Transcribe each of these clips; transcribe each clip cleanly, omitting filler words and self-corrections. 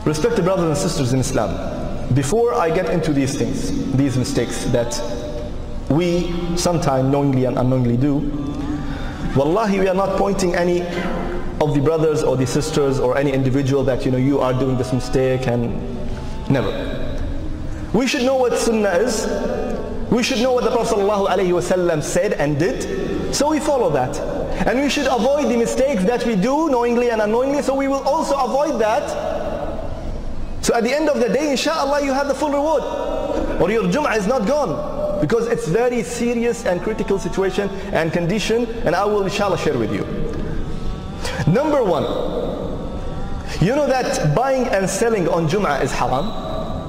Respected brothers and sisters in Islam, before I get into these things, these mistakes that we sometimes knowingly and unknowingly do, wallahi, we are not pointing any of the brothers or the sisters or any individual that you are doing this mistake, and never. We should know what sunnah is. We should know what the Prophet ﷺ said and did, so we follow that. And we should avoid the mistakes that we do knowingly and unknowingly, so we will also avoid that. So at the end of the day, inshallah, you have the full reward, or your Jum'ah is not gone, because it's very serious and critical situation and condition, and I will inshallah share with you. Number one, you know that buying and selling on Jum'ah is haram.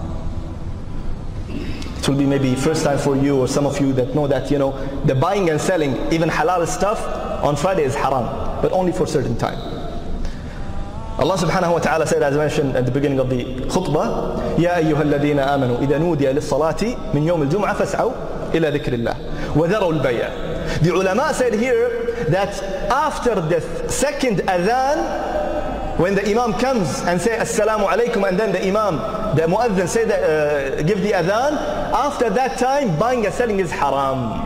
It will be maybe first time for you, or some of you that know that the buying and selling, even halal stuff, on Friday is haram, but only for a certain time. Allah subhanahu wa ta'ala said, as mentioned at the beginning of the khutbah, يَا أَيُّهَا الَّذِينَ آمَنُوا إِذَا نُودِيَ لِلصَّلَاةِ مِنْ يَوْمِ الْجُمْعَةِ فَاسْعَوْا إِلَى ذِكْرِ اللَّهِ وَذَرَوْا الْبَيْعَ. The ulama said here that after the second adhan, when the imam comes and say assalamu alaikum, and then the imam, the muazzin say that, give the adhan, after that time buying and selling is haram.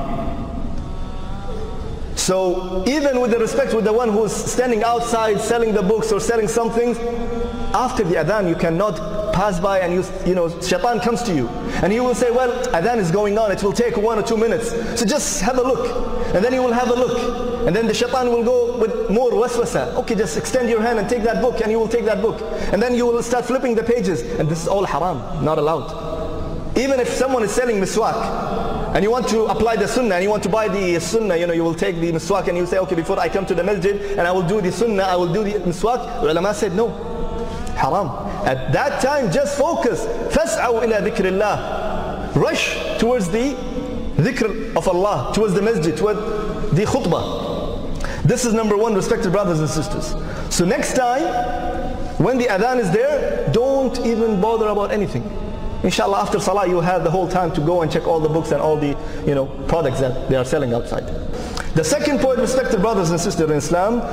So even with the respect with the one who's standing outside selling the books or selling something, after the adhan you cannot pass by, and shaitan comes to you and he will say, well, adhan is going on, it will take 1 or 2 minutes, so just have a look. And then you will have a look, and then the shaitan will go with more waswasa. Okay, just extend your hand and take that book, and you will take that book, and then you will start flipping the pages, and this is all haram, not allowed. Even if someone is selling miswak and you want to apply the sunnah and you want to buy the sunnah, you will take the miswak and you say, okay, before I come to the masjid and I will do the sunnah, I will do the miswak. Ulama said no, haram. At that time just focus, فَاسْعَوْا إِلَى ذِكْرِ اللَّهِ, rush towards the dhikr of Allah, towards the masjid, towards the khutbah. This is number one, respected brothers and sisters. So next time when the adhan is there, don't even bother about anything. Inshallah, after salah you have the whole time to go and check all the books and all the products that they are selling outside. The second point, respected brothers and sisters in Islam,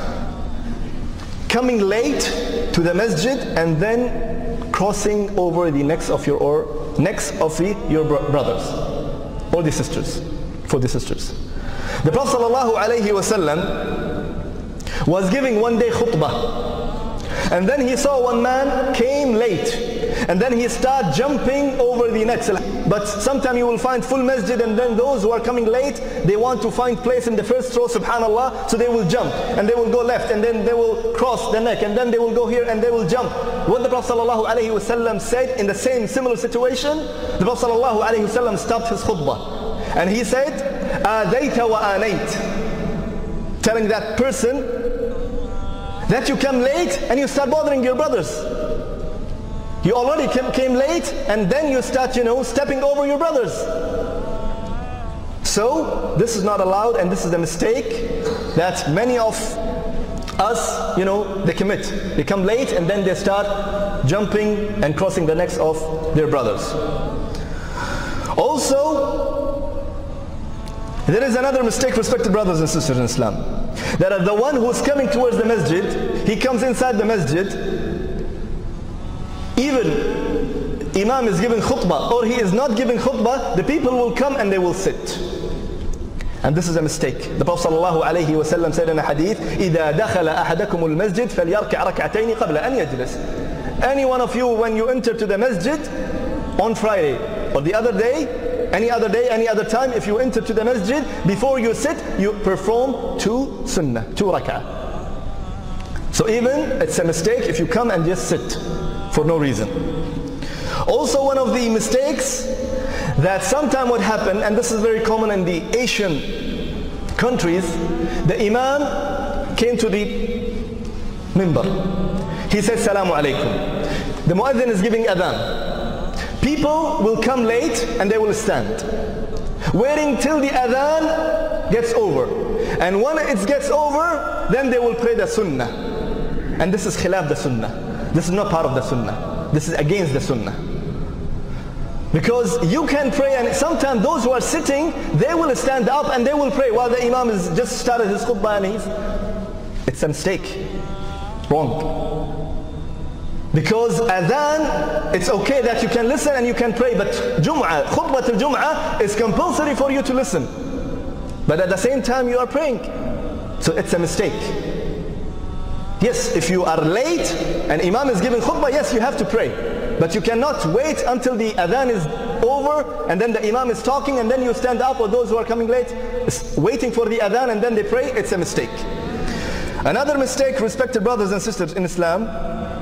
coming late to the masjid and then crossing over the necks of your brothers or the sisters, for the sisters. The Prophet ﷺ was giving one day khutbah, and then he saw one man came late, and then he started jumping over the necks. But sometimes you will find full masjid, and then those who are coming late, they want to find place in the first row, subhanallah, so they will jump, and they will go left, and then they will cross the neck, and then they will go here, and they will jump. What the Prophet ﷺ said in the same similar situation, the Prophet ﷺ stopped his khutbah, and he said, آذَيْتَ وَآنَيْتَ, telling that person that you come late and you start bothering your brothers. You already came late, and then you start, stepping over your brothers. So this is not allowed, and this is a mistake that many of us, they commit. They come late and then they start jumping and crossing the necks of their brothers. Also, there is another mistake, respected brothers and sisters in Islam, that the one who is coming towards the masjid, he comes inside the masjid, even imam is giving khutbah or he is not giving khutbah, the people will come and they will sit. And this is a mistake. The Prophet ﷺ said in a hadith, إِذَا دَخَلَ أَحَدَكُمُ الْمَسْجِدِ فَلْيَرْكَعْ رَكْعَتَيْنِ قَبْلَ أَنْ يَجْلِسِ. Any one of you, when you enter to the masjid on Friday or the other day, any other day, any other time, if you enter to the masjid, before you sit, you perform 2 sunnah, 2 rak'ah. So even it's a mistake if you come and just sit for no reason. Also, one of the mistakes that sometimes would happen, and this is very common in the Asian countries, the imam came to the minbar. He said, Salamu alaikum. The muazzin is giving adhan. People will come late and they will stand, waiting till the adhan gets over. And when it gets over, then they will pray the sunnah. And this is khilaf the sunnah. This is not part of the sunnah. This is against the sunnah. Because you can pray, and sometimes those who are sitting, they will stand up and they will pray while the imam is just started his khutbah, and it's a mistake. Wrong. Because adhan, it's okay that you can listen and you can pray, but Jum'ah, khutbah al-Jum'ah is compulsory for you to listen. But at the same time you are praying. So it's a mistake. Yes, if you are late and Imam is giving khutbah, yes, you have to pray. But you cannot wait until the adhan is over and then the Imam is talking and then you stand up, or those who are coming late, waiting for the adhan and then they pray. It's a mistake. Another mistake, respected brothers and sisters in Islam,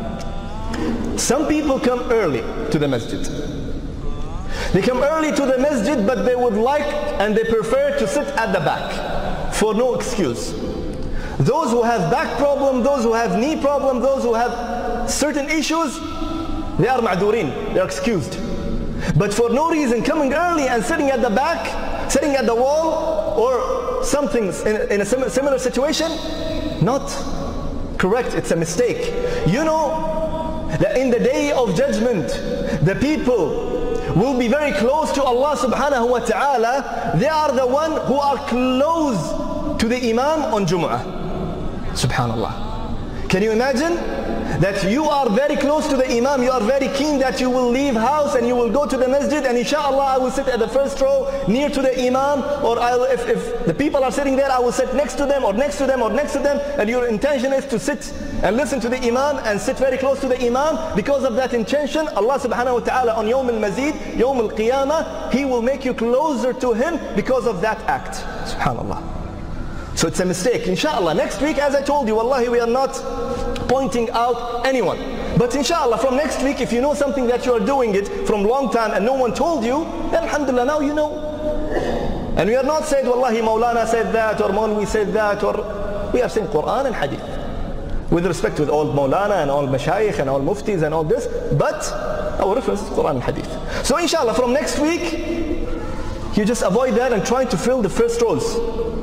some people come early to the masjid. They come early to the masjid, but they would like and they prefer to sit at the back for no excuse. Those who have back problem, those who have knee problem, those who have certain issues, they are ma'durin, they are excused. But for no reason, coming early and sitting at the back, sitting at the wall, or something in a similar situation, not correct, it's a mistake. You know that in the day of judgment, the people will be very close to Allah subhanahu wa ta'ala. They are the one who are close to the Imam on Jumu'ah. Subhanallah. Can you imagine that you are very close to the Imam, you are very keen that you will leave house and you will go to the masjid, and inshallah I will sit at the first row near to the Imam, or if the people are sitting there, I will sit next to them or next to them or next to them, and your intention is to sit and listen to the Imam and sit very close to the Imam. Because of that intention, Allah subhanahu wa ta'ala on Yawm al-Mazid, Yawm al-Qiyamah, He will make you closer to Him because of that act. Subhanallah. So it's a mistake. Inshallah, next week, as I told you, wallahi, we are not pointing out anyone. But inshallah, from next week, if you know something that you are doing it from long time and no one told you, then alhamdulillah, now you know. And we are not saying, wallahi, Maulana said that, or Maulwi said that, or we are saying Quran and Hadith. With respect to all Maulana and all Mashayikh and all Muftis and all this, but our reference is Quran and Hadith. So inshallah, from next week, you just avoid that and try to fill the first rows.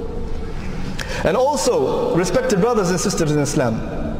And also, respected brothers and sisters in Islam,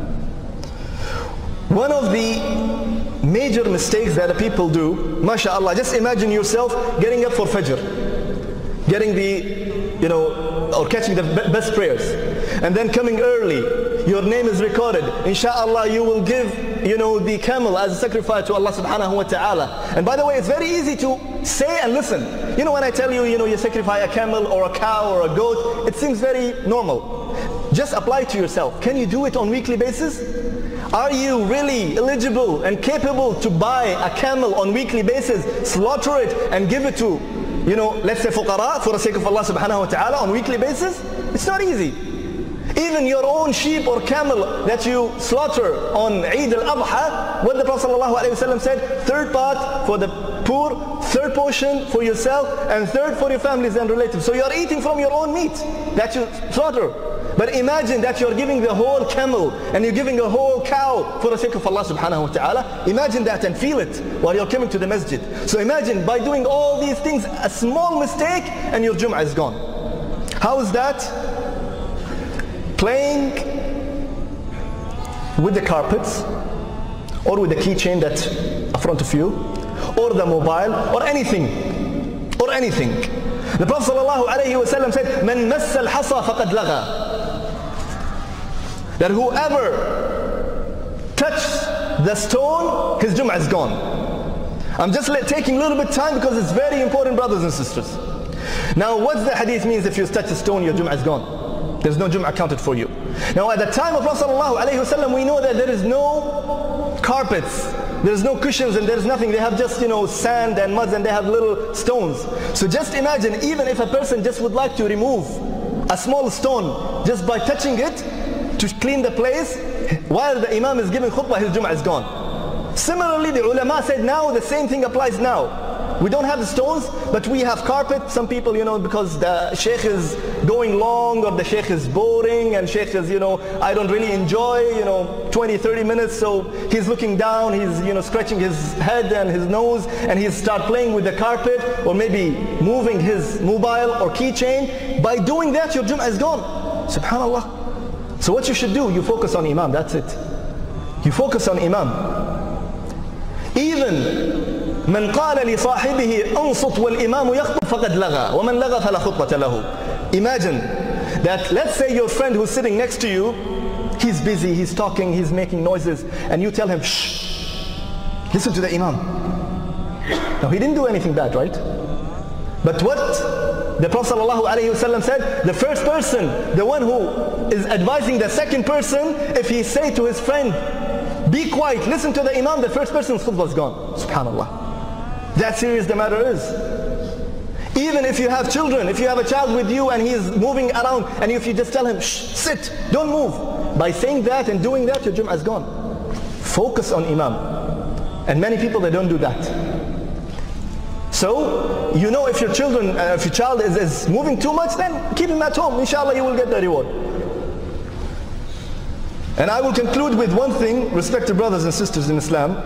one of the major mistakes that the people do, mashallah, just imagine yourself getting up for Fajr, getting the, or catching the best prayers, and then coming early, your name is recorded, inshallah you will give, the camel as a sacrifice to Allah subhanahu wa ta'ala. And by the way, it's very easy to say and listen. When I tell you, you sacrifice a camel or a cow or a goat, it seems very normal. Just apply it to yourself. Can you do it on weekly basis? Are you really eligible and capable to buy a camel on weekly basis, slaughter it and give it to, let's say fuqara, for the sake of Allah subhanahu wa ta'ala on weekly basis? It's not easy. Even your own sheep or camel that you slaughter on Eid al-Adha, what the Prophet ﷺ said, third part for the poor, third portion for yourself, and third for your families and relatives. So you are eating from your own meat that you slaughter. But imagine that you are giving the whole camel and you're giving a whole cow for the sake of Allah subhanahu wa ta'ala. Imagine that and feel it while you're coming to the masjid. So imagine by doing all these things, a small mistake and your Jum'ah is gone. How is that? Playing with the carpets or with the keychain that's in front of you, or the mobile, or anything. The Prophet ﷺ said, "Man massa al-hasa faqad lagha." That whoever touches the stone, his Jum'ah is gone. I'm just taking a little bit of time because it's very important, brothers and sisters. Now, what the hadith means, if you touch the stone, your Jum'ah is gone. There's no Jum'ah counted for you. Now, at the time of Prophet ﷺ, we know that there is no carpets, there's no cushions, and there's nothing. They have just, sand and mud, and they have little stones. So just imagine, even if a person just would like to remove a small stone just by touching it to clean the place, while the Imam is giving khutbah, his Jum'ah is gone. Similarly, the ulama said now the same thing applies now. We don't have the stones, but we have carpet. Some people, because the sheikh is going long, or the sheikh is boring, and sheikh is, I don't really enjoy, 20-30 minutes, so he's looking down, he's, scratching his head and his nose, and he start playing with the carpet, or maybe moving his mobile or keychain. By doing that, your Jum'ah is gone. Subhanallah. So what you should do, you focus on Imam, that's it. You focus on Imam. Even من قال لصاحبه أنصت والإمام يخطب فقد لغى ومن لغى فلا خطبة له. Imagine that, let's say your friend who's sitting next to you, he's busy, he's talking, he's making noises, and you tell him, shh, Listen to the Imam. Now he didn't do anything bad, right? But what the Prophet ﷺ said, the first person, the one who is advising the second person, if he say to his friend, be quiet, listen to the Imam, the first person's khutbah is gone. SubhanAllah. That serious the matter is. Even if you have children, if you have a child with you and he is moving around, and if you just tell him, shh, sit, don't move. By saying that and doing that, your Jum'ah is gone. Focus on Imam. And many people, they don't do that. So, you know, if your child is moving too much, then keep him at home. Inshallah, you will get the reward. And I will conclude with one thing, respected brothers and sisters in Islam,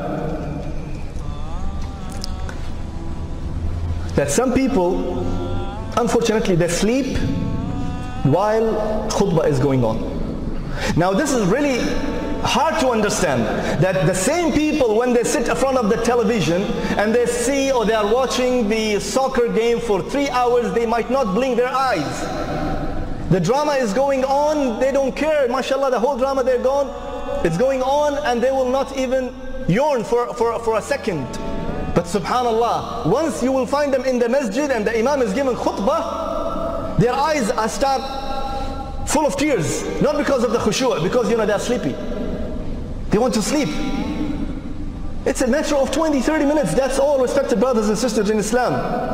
that some people, unfortunately, they sleep while khutbah is going on. Now this is really hard to understand, that the same people, when they sit in front of the television and they see or they are watching the soccer game for 3 hours, they might not blink their eyes. The drama is going on, they don't care, mashallah, the whole drama they're gone, it's going on, and they will not even yawn for a second. But subhanallah, once you will find them in the masjid and the imam is giving khutbah, their eyes are start full of tears, not because of the khushu', because they are sleepy. They want to sleep. It's a matter of 20-30 minutes, that's all, respected brothers and sisters in Islam.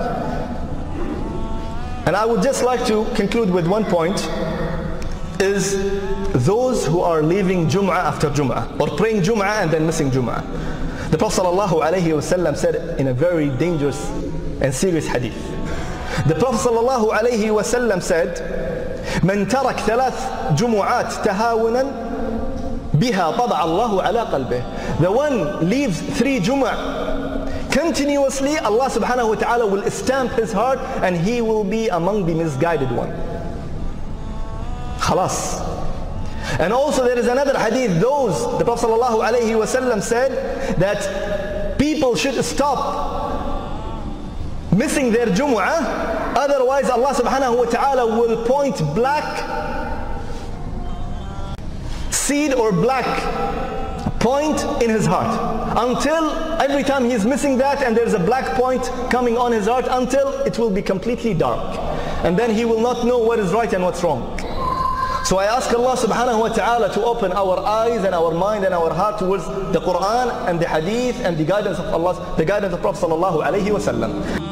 And I would just like to conclude with one point, is those who are leaving Jum'ah after Jum'ah, or praying Jum'ah and then missing Jum'ah. The Prophet ﷺ said in a very dangerous and serious hadith. The Prophet ﷺ said, "Man tarak thalath jumu'at tahawunan biha tab'a Allahu ala qalbih." The one leaves 3 Jumu'ah continuously, Allah subhanahu wa ta'ala will stamp his heart and he will be among the misguided one. Khalas. And also there is another hadith, the Prophet ﷺ said that people should stop missing their Jumu'ah, otherwise Allah subhanahu wa ta'ala will point black seed or black point in his heart, until every time he is missing that and there's a black point coming on his heart, until it will be completely dark, and then he will not know what is right and what's wrong. So I ask Allah subhanahu wa ta'ala to open our eyes and our mind and our heart towards the Quran and the Hadith and the guidance of Allah, the guidance of Prophet sallallahu alaihi wasallam.